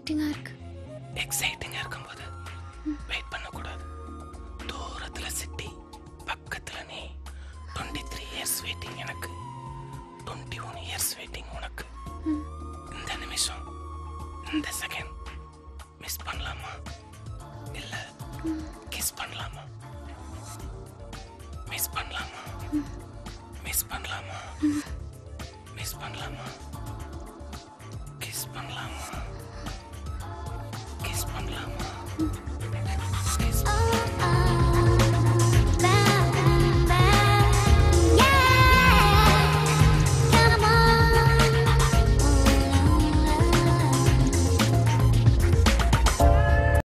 எக்ஸைட்டிங்கா இருக்கு. எக்ஸைட்டிங்கா இருக்கும்போது வெயிட் பண்ணக்கூடாது. தூரத்துல சிட்டி, பக்கத்துல நீ. 23 இயர்ஸ் வெயிட்டிங் எனக்கு, 21 இயர்ஸ் வெயிட்டிங் உனக்கு. இந்த நிமிஷம், இந்த செகண்ட் மிஸ் பண்ணலாமா இல்ல கிஸ் பண்ணலாமா? மிஸ் பண்ணலாமா? மிஸ் பண்ணலாமா? மிஸ் பண்ணலாமா? கிஸ் பண்ணலாமா? கிஸ் பண்ணலாமா?